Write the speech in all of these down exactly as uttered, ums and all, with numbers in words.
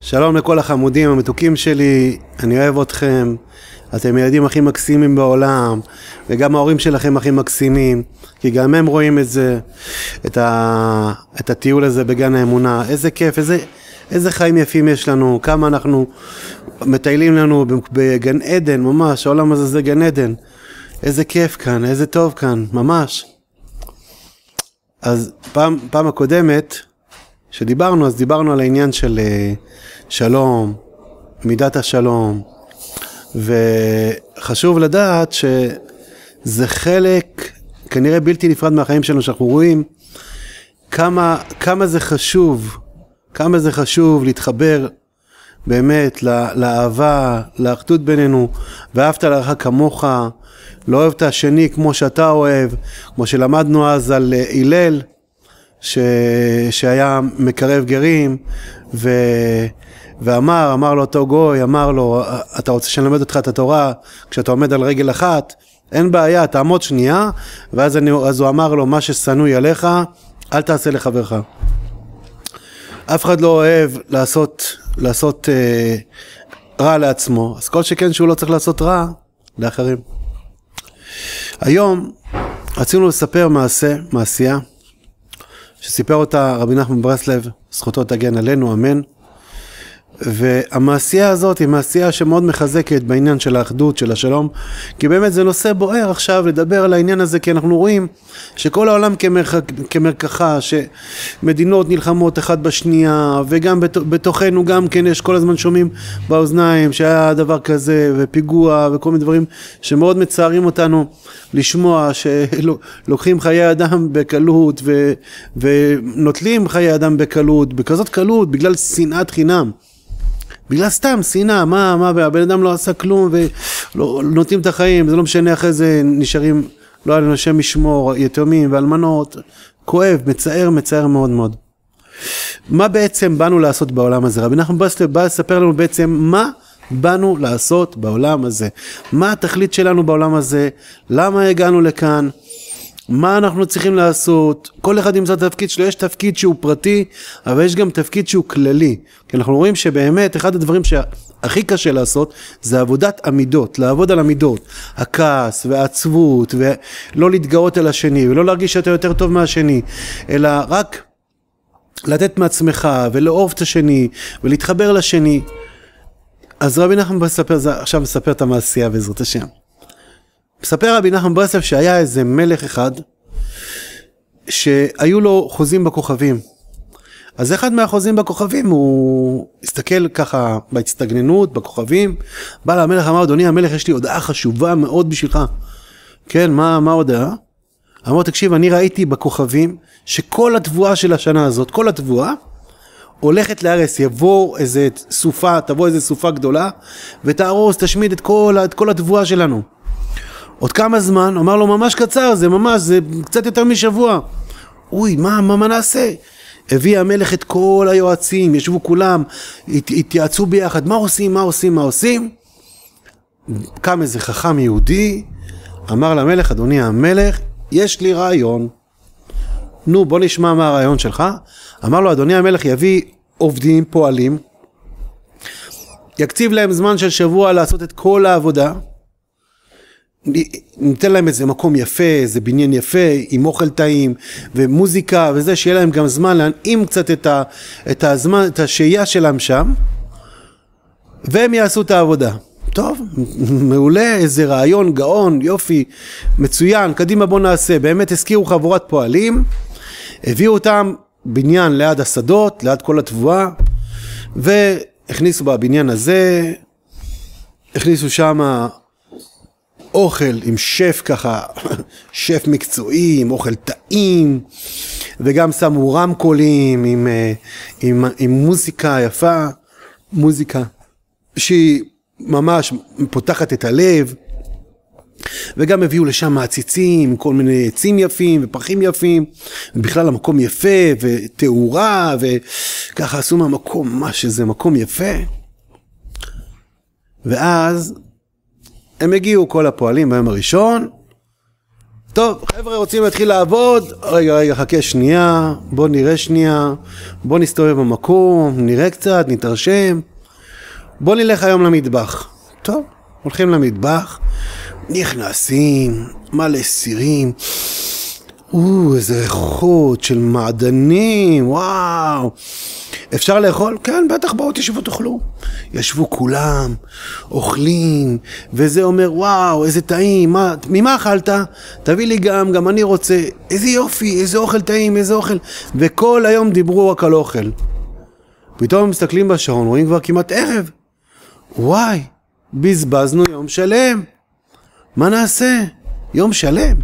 שלום לכל החמודים המתוקים שלי, אני אוהב אתכם, אתם ילדים הכי מקסימים בעולם, וגם ההורים שלכם הכי מקסימים, כי גם הם רואים את זה, את, ה... את הטיול הזה בגן האמונה. איזה כיף, איזה, איזה חיים יפים יש לנו, כמה אנחנו מטיילים לנו בגן עדן, ממש, העולם הזה זה גן עדן. איזה כיף כאן, איזה טוב כאן, ממש. אז פעם, פעם הקודמת שדיברנו, אז דיברנו על העניין של שלום, מידת השלום, וחשוב לדעת שזה חלק כנראה בלתי נפרד מהחיים שלנו, שאנחנו רואים כמה, כמה זה חשוב, כמה זה חשוב להתחבר באמת לאהבה, לאחדות בינינו, ואהבת לרעך כמוך, לא אוהב את השני כמו שאתה אוהב, כמו שלמדנו אז על הלל, ש... שהיה מקרב גרים, ו... ואמר, אמר לו אותו גוי, אמר לו, אתה רוצה שנלמד אותך את התורה, כשאתה עומד על רגל אחת, אין בעיה, תעמוד שנייה, ואז אני... אז הוא אמר לו, מה ששנוי עליך, אל תעשה לחברך. אף אחד לא אוהב לעשות, לעשות אה, רע לעצמו, אז כל שכן שהוא לא צריך לעשות רע לאחרים. היום רצינו לספר מעשה, מעשייה, שסיפר אותה רבי נחמן מברסלב, זכותו תגן עלינו, אמן. והמעשייה הזאת היא מעשייה שמאוד מחזקת בעניין של האחדות, של השלום, כי באמת זה נושא בוער עכשיו לדבר על העניין הזה, כי אנחנו רואים שכל העולם כמרח... כמרקחה, שמדינות נלחמות אחת בשנייה, וגם בת... בתוכנו גם כן יש כל הזמן שומעים באוזניים שהיה דבר כזה, ופיגוע וכל מיני דברים שמאוד מצערים אותנו לשמוע, שלוקחים חיי אדם בקלות, ו... ונוטלים חיי אדם בקלות, בכזאת קלות, בגלל שנאת חינם. בגלל סתם שנאה, מה, מה, הבן אדם לא עשה כלום ולא נותנים את החיים, זה לא משנה אחרי זה נשארים, לא על השם משמור, יתומים ואלמנות, כואב, מצער, מצער מאוד מאוד. מה בעצם באנו לעשות בעולם הזה? רבי נחמן מברסלב בא לספר לנו בעצם מה באנו לעשות בעולם הזה, מה התכלית שלנו בעולם הזה, למה הגענו לכאן, מה אנחנו צריכים לעשות. כל אחד ימצא את התפקיד שלו, יש תפקיד שהוא פרטי, אבל יש גם תפקיד שהוא כללי, כי אנחנו רואים שבאמת אחד הדברים שהכי קשה לעשות, זה עבודת עמידות, לעבוד על עמידות, הכעס והעצבות, ולא להתגאות על השני, ולא להרגיש שאתה יותר טוב מהשני, אלא רק לתת מעצמך, ולאהוב את השני, ולהתחבר לשני. אז רבי נחמן מספר, עכשיו מספר את המעשייה בעזרת השם. מספר רבי נחמן מברסלב שהיה איזה מלך אחד שהיו לו חוזים בכוכבים. אז אחד מהחוזים בכוכבים הוא הסתכל ככה בהצטגננות בכוכבים, בא למלך, אמר, אדוני המלך, יש לי הודעה חשובה מאוד בשבילך. כן, מה, מה הודעה? אמר, תקשיב, אני ראיתי בכוכבים שכל התבואה של השנה הזאת, כל התבואה הולכת להרס, יבוא איזה סופה, תבוא איזה סופה גדולה ותהרוס, תשמיד את כל, את כל התבואה שלנו. עוד כמה זמן? אמר לו, ממש קצר, זה ממש, זה קצת יותר משבוע. אוי, מה, מה, מה נעשה? הביא המלך את כל היועצים, ישבו כולם, הת, התייעצו ביחד, מה עושים, מה עושים, מה עושים? קם איזה חכם יהודי, אמר למלך, אדוני המלך, יש לי רעיון. נו, בוא נשמע מה הרעיון שלך. אמר לו, אדוני המלך, יביא עובדים, פועלים, יקציב להם זמן של שבוע לעשות את כל העבודה, ניתן להם איזה מקום יפה, איזה בניין יפה, עם אוכל טעים ומוזיקה וזה, שיהיה להם גם זמן להנעים קצת את, ה, את הזמן, את השהייה שלהם שם, והם יעשו את העבודה. טוב, מעולה, איזה רעיון, גאון, יופי, מצוין, קדימה בוא נעשה. באמת הזכירו חבורת פועלים, הביאו אותם בניין ליד השדות, ליד כל התבואה, והכניסו בבניין הזה, הכניסו שם אוכל עם שף ככה, שף מקצועי, עם אוכל טעים, וגם שמו רמקולים עם, עם, עם מוזיקה יפה, מוזיקה שהיא ממש פותחת את הלב, וגם הביאו לשם מעציצים, כל מיני עצים יפים ופרחים יפים, ובכלל המקום יפה ותאורה, וככה עשו מהמקום, מה שזה מקום יפה. ואז הם הגיעו כל הפועלים ביום הראשון, טוב, חבר'ה רוצים להתחיל לעבוד, רגע, רגע, חכה שנייה, בוא נראה שנייה, בוא נסתובב במקום, נראה קצת, נתרשם, בוא נלך היום למטבח. טוב, הולכים למטבח, נכנסים, מלא סירים, או, איזה ריחות של מעדנים, וואו. אפשר לאכול? כן, בטח, בואו תשבו תאכלו. ישבו כולם, אוכלים, וזה אומר, וואו, איזה טעים, מה, ממה אכלת? תביא לי גם, גם אני רוצה, איזה יופי, איזה אוכל טעים, איזה אוכל. וכל היום דיברו רק על אוכל. פתאום מסתכלים בשעון, רואים כבר כמעט ערב. וואי, בזבזנו יום שלם. מה נעשה? יום שלם.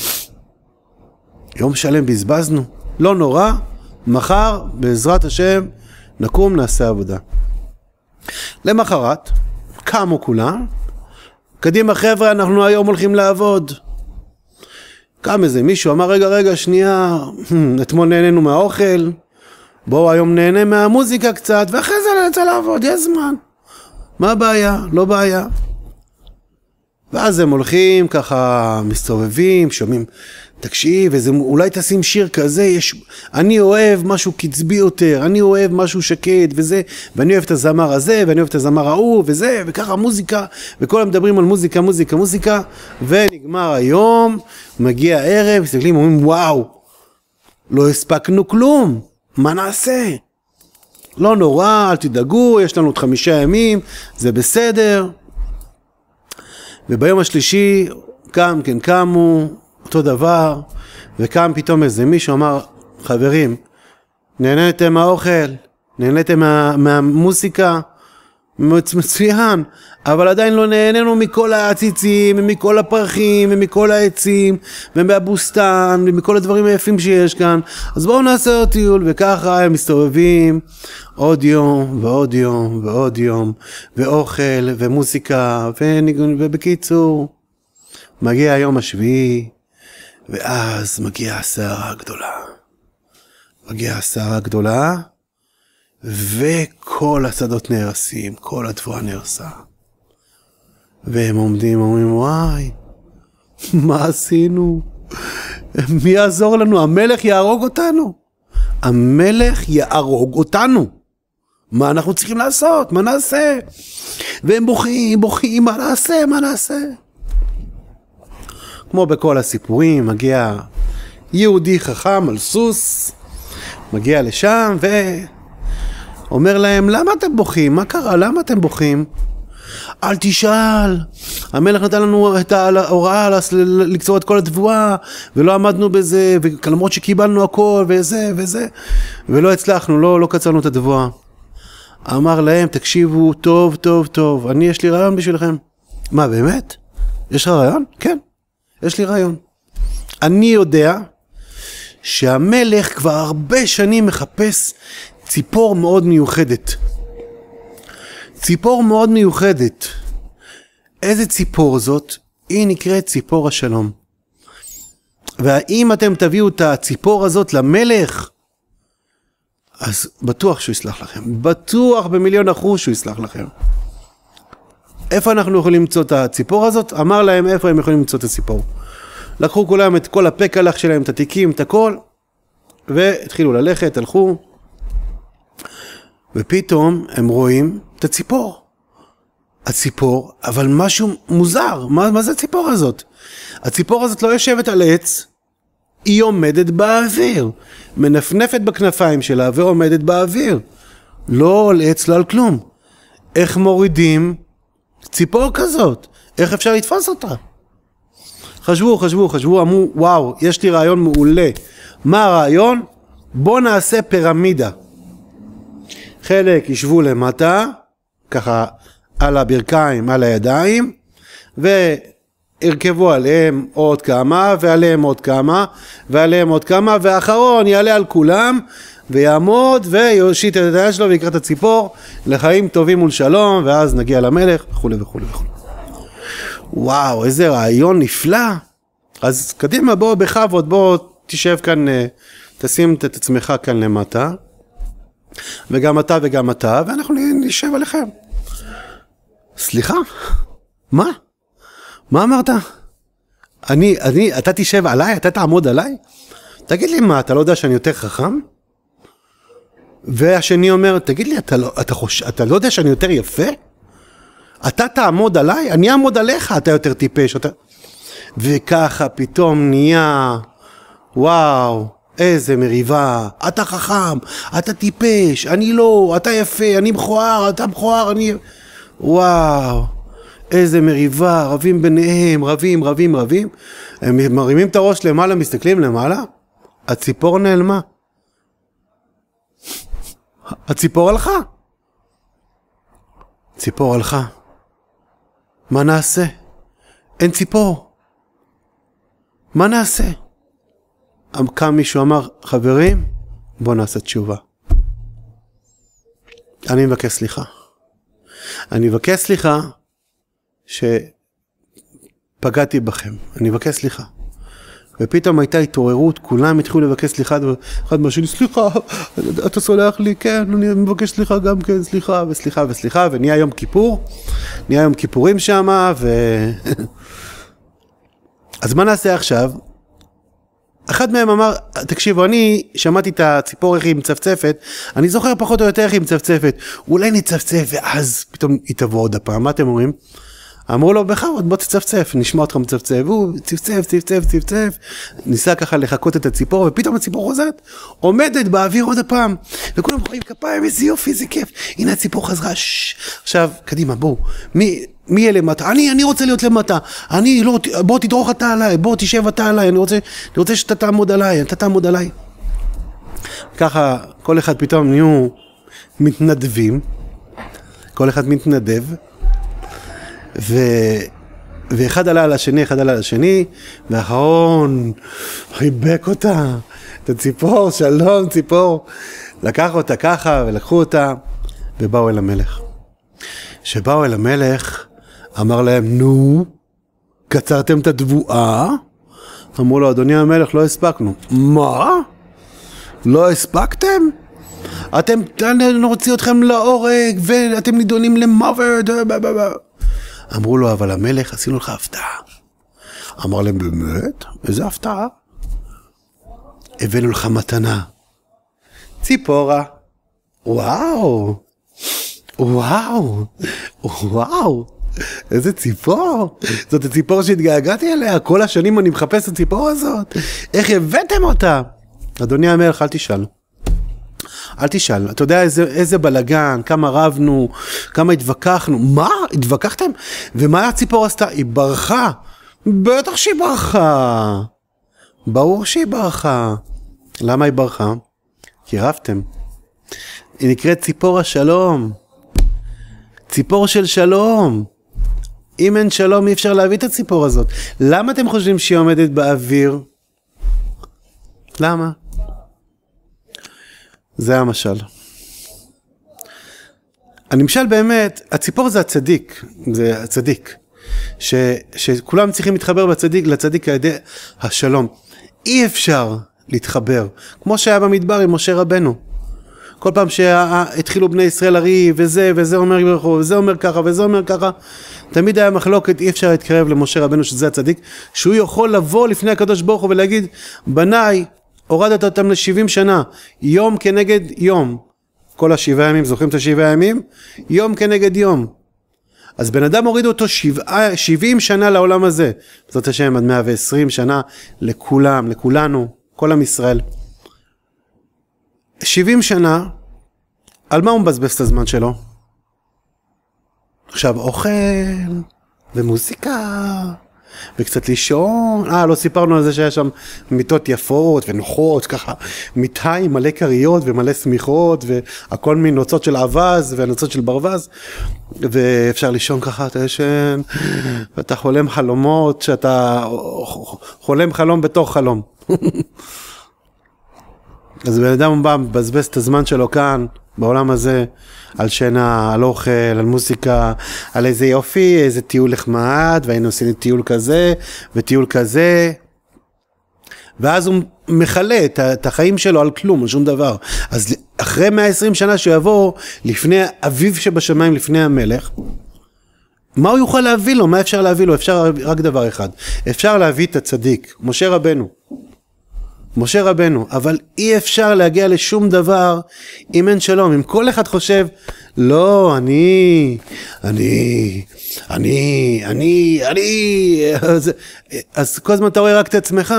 יום שלם בזבזנו. לא נורא, מחר, בעזרת השם, נקום, נעשה עבודה. למחרת, קמו כולם, קדימה חבר'ה, אנחנו היום הולכים לעבוד. קם איזה מישהו, אמר רגע רגע שנייה, אתמול נהנינו מהאוכל, בואו היום נהנה מהמוזיקה קצת, ואחרי זה נצא לעבוד, יש זמן. מה הבעיה? לא בעיה. ואז הם הולכים ככה, מסתובבים, שומעים, תקשיב, וזה, אולי תשים שיר כזה, יש, אני אוהב משהו קצבי יותר, אני אוהב משהו שקט וזה, ואני אוהב את הזמר הזה, ואני אוהב את הזמר ההוא, וזה, וככה מוזיקה, וכולם מדברים על מוזיקה, מוזיקה, מוזיקה, ונגמר היום, מגיע הערב, מסתכלים, אומרים, וואו, לא הספקנו כלום, מה נעשה? לא נורא, אל תדאגו, יש לנו עוד חמישה ימים, זה בסדר. וביום השלישי, קם, כן קמו, אותו דבר, וקם פתאום איזה מישהו אמר, חברים, נהניתם מהאוכל, נהניתם מה, מהמוסיקה, מצוין, אבל עדיין לא נהנינו מכל העציצים, ומכל הפרחים, ומכל העצים, ומהבוסתן, ומכל הדברים היפים שיש כאן, אז בואו נעשה עוד טיול, וככה הם מסתובבים, עוד יום, ועוד יום, ועוד יום, ואוכל, ומוסיקה, וניגון, ובקיצור, מגיע היום השביעי, ואז מגיעה הסערה הגדולה. מגיעה הסערה הגדולה, וכל השדות נהרסים, כל התבואה נהרסה. והם עומדים, אומרים, וואי, מה עשינו? מי יעזור לנו? המלך יהרוג אותנו. המלך יהרוג אותנו. מה אנחנו צריכים לעשות? מה נעשה? והם בוכים, בוכים, מה נעשה? מה נעשה? כמו בכל הסיפורים, מגיע יהודי חכם על סוס, מגיע לשם ואומר להם, למה אתם בוכים? מה קרה? למה אתם בוכים? אל תשאל, המלך נתן לנו את ההוראה לקצור את כל התבואה, ולא עמדנו בזה, ולמרות שקיבלנו הכל, וזה וזה, ולא הצלחנו, לא, לא קצרנו את התבואה. אמר להם, תקשיבו טוב, טוב, טוב, אני יש לי רעיון בשבילכם. מה, באמת? יש לך רעיון? כן. יש לי רעיון. אני יודע שהמלך כבר הרבה שנים מחפש ציפור מאוד מיוחדת. ציפור מאוד מיוחדת. איזה ציפור זאת? היא נקראת ציפור השלום. והאם אתם תביאו את הציפור הזאת למלך, אז בטוח שהוא יסלח לכם. בטוח במיליון אחוז שהוא יסלח לכם. איפה אנחנו יכולים למצוא את הציפור הזאת? אמר להם איפה הם יכולים למצוא את הציפור. לקחו כולם את כל הפקלח שלהם, את התיקים, את הכל, והתחילו ללכת, הלכו, ופתאום הם רואים את הציפור. הציפור, אבל משהו מוזר. מה, מה זה הציפור הזאת? הציפור הזאת לא יושבת על עץ, היא עומדת באוויר. מנפנפת בכנפיים שלה ועומדת באוויר. לא על עץ, לא על כלום. איך מורידים ציפור כזאת? איך אפשר לתפוס אותה? חשבו, חשבו, חשבו, אמרו, וואו, יש לי רעיון מעולה. מה הרעיון? בוא נעשה פירמידה. חלק ישבו למטה, ככה על הברכיים, על הידיים, והרכבו עליהם עוד כמה, ועליהם עוד כמה, ועליהם עוד כמה, והאחרון יעלה על כולם, ויעמוד ויושיט את היד שלו ויקרא את הציפור לחיים טובים ולשלום, ואז נגיע למלך וכו' וכו' וכו'. וואו, איזה רעיון נפלא. אז קדימה, בוא בכבוד, בוא תשב כאן, תשים את עצמך כאן למטה, וגם אתה וגם אתה, ואנחנו נשב עליכם. סליחה? מה? מה אמרת? אני, אני, אתה תשב עליי, אתה תעמוד עליי? תגיד לי מה, אתה לא יודע שאני יותר חכם? והשני אומר, תגיד לי, אתה לא, אתה חוש, אתה לא יודע שאני יותר יפה? אתה תעמוד עליי? אני אעמוד עליך, אתה יותר טיפש. אתה... וככה פתאום נהיה, וואו, איזה מריבה, אתה חכם, אתה טיפש, אני לא, אתה יפה, אני מכוער, אתה מכוער, אני... וואו, איזה מריבה, רבים ביניהם, רבים, רבים, רבים. הם מרימים את הראש למעלה, מסתכלים למעלה, הציפור נעלמה. הציפור הלכה. ציפור הלכה. מה נעשה? אין ציפור. מה נעשה? קם מישהו אמר, חברים, בוא נעשה תשובה. אני מבקש סליחה. אני מבקש סליחה שפגעתי בכם. אני מבקש סליחה. ופתאום הייתה התעוררות, כולם התחילו לבקש סליחה, אחד מהשני, סליחה, אתה סולח לי, כן, אני מבקש סליחה גם כן, סליחה וסליחה וסליחה, ונהיה יום כיפור, נהיה יום כיפורים שם, ו... אז מה נעשה עכשיו? אחד מהם אמר, תקשיבו, אני שמעתי את הציפור איך היא מצפצפת, אני זוכר פחות או יותר איך היא מצפצפת, אולי נצפצף, ואז פתאום היא תבוא עוד הפעם, מה אתם אומרים? אמרו לו, בכבוד, בוא תצפצף, נשמע אותך מצפצף, הוא צפצף, צפצף, צפצף, ניסה ככה לחכות את הציפור, ופתאום הציפור חוזרת, עומדת באוויר עוד הפעם, וכולם חולים כפיים, איזה יופי, איזה כיף, הנה הציפור חזרה, שש. עכשיו, קדימה, בואו, מי, מי יהיה למטה? אני, אני רוצה להיות למטה, אני, לא, בוא תדרוך אתה עליי, בוא תשב אתה עליי, אני רוצה, אני רוצה שאתה תעמוד עליי, אתה תעמוד עליי. ככה, כל אחד פתאום נהיו מתנדבים, כל אחד מתנדב, ו... ואחד עלה על השני, אחד עלה על השני, ואחרון חיבק אותה, את הציפור, שלום ציפור, לקח אותה ככה ולקחו אותה, ובאו אל המלך. שבאו אל המלך, אמר להם, נו, קצרתם את התבואה? אמרו לו, אדוני המלך, לא הספקנו. מה? לא הספקתם? אתם, נוציא אתכם להורג, ואתם נידונים למוות, אמרו לו, אבל המלך, עשינו לך הפתעה. אמר להם, באמת? איזה הפתעה? הבאנו לך מתנה. ציפורה. וואו. וואו. וואו. איזה ציפור. זאת הציפור שהתגעגעתי עליה. כל השנים אני מחפש את הציפור הזאת. איך הבאתם אותה? אדוני המלך, אל תשאל. אל תשאל, אתה יודע איזה, איזה בלגן, כמה רבנו, כמה התווכחנו, מה? התווכחתם? ומה הציפור עשתה? היא ברחה, בטח שהיא ברחה, ברור שהיא ברחה. למה היא ברחה? כי רבתם. היא נקראת ציפור השלום, ציפור של שלום. אם אין שלום אי אפשר להביא את הציפור הזאת. למה אתם חושבים שהיא עומדת באוויר? למה? זה המשל. הנמשל באמת, הציפור זה הצדיק, זה הצדיק, ש, שכולם צריכים להתחבר בצדיק, לצדיק על ידי השלום. אי אפשר להתחבר, כמו שהיה במדבר עם משה רבנו. כל פעם שהתחילו בני ישראל הריב, וזה, וזה אומר ברחוב, וזה אומר ככה, וזה אומר ככה, תמיד היה מחלוקת, אי אפשר להתקרב למשה רבנו שזה הצדיק, שהוא יכול לבוא לפני הקדוש ברוך הוא ולהגיד, בניי, הורדת אותם ל-שבעים שנה, יום כנגד יום. כל השבעה ימים, זוכרים את השבעה ימים? יום כנגד יום. אז בן אדם הוריד אותו שבעה, שבעים שנה לעולם הזה. זאת השם עד מאה ועשרים שנה לכולם, לכולנו, כל עם ישראל. שבעים שנה, על מה הוא מבזבז את הזמן שלו? עכשיו אוכל ומוזיקה וקצת לישון. אה, לא סיפרנו על זה שהיה שם מיטות יפות ונוחות, ככה מיטה עם מלא קריות ומלא סמיכות והכל מנוצות של אבז ונוצות של ברווז, ואפשר לישון ככה, אתה ישן ואתה חולם חלומות, שאתה חולם חלום בתוך חלום. אז בן אדם בא, מבזבז את הזמן שלו כאן, בעולם הזה, על שינה, על אוכל, על מוזיקה, על איזה יופי, איזה טיול לחמד, והיינו עושים טיול כזה, וטיול כזה, ואז הוא מחלה את, את החיים שלו על כלום, על שום דבר. אז אחרי מאה ועשרים שנה שהוא יבוא, לפני אביו שבשמיים, לפני המלך, מה הוא יוכל להביא לו? מה אפשר להביא לו? אפשר רק דבר אחד. אפשר להביא את הצדיק, משה רבנו. משה רבנו, אבל אי אפשר להגיע לשום דבר אם אין שלום. אם כל אחד חושב, לא, אני, אני, אני, אני, אני, אז, אז כל הזמן אתה רואה רק את עצמך.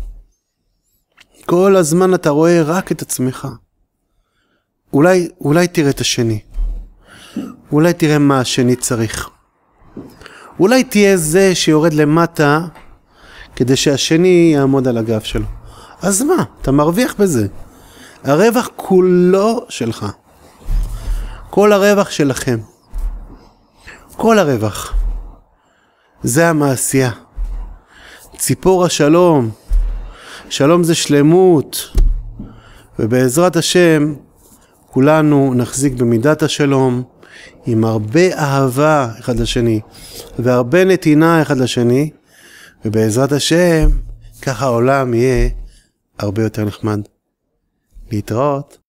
כל הזמן אתה רואה רק את עצמך. אולי, אולי תראה את השני. אולי תראה מה השני צריך. אולי תהיה זה שיורד למטה כדי שהשני יעמוד על הגב שלו. אז מה? אתה מרוויח בזה. הרווח כולו שלך. כל הרווח שלכם. כל הרווח. זה המעשייה. ציפור השלום. שלום זה שלמות. ובעזרת השם כולנו נחזיק במידת השלום עם הרבה אהבה אחד לשני והרבה נתינה אחד לשני, ובעזרת השם ככה העולם יהיה הרבה יותר נחמד. להתראות.